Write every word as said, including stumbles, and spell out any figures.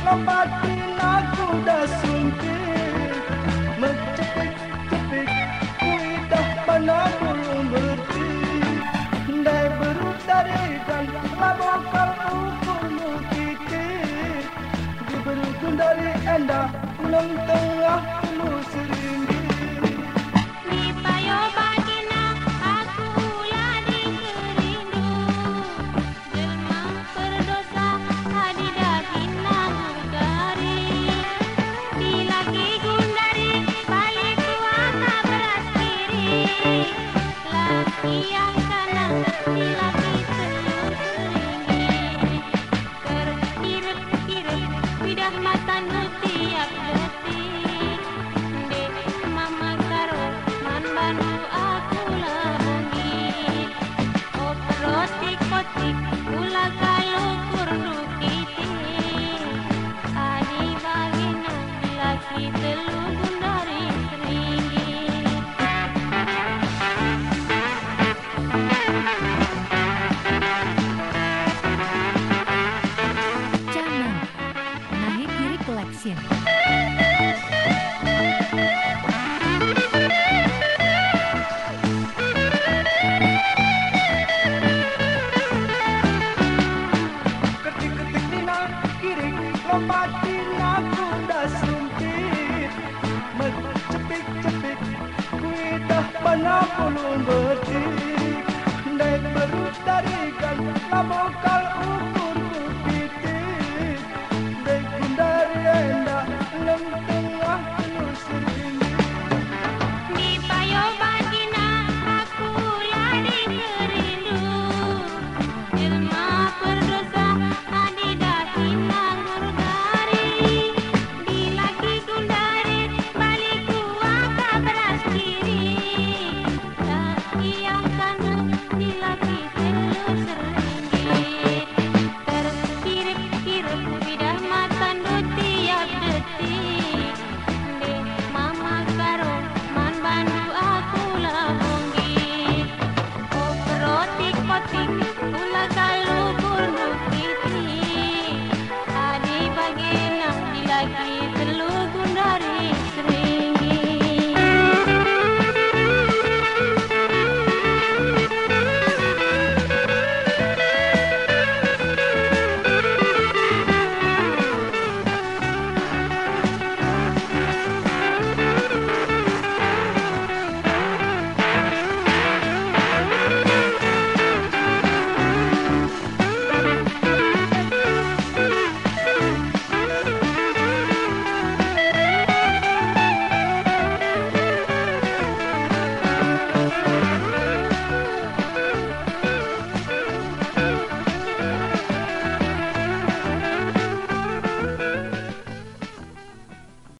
lompatin aku dah suntik, mencepik-cepik kuidah mana belum bertik. Ndai berut dari dan labakal ukurmu titik, diberutun dari enda belum tengah lu seringgit. Collection. Ketik-ketik dina kiri lompatin aku dah suntik, mencepik-cepik kuidah mana belum bertik. Ndai berut dari kan labokal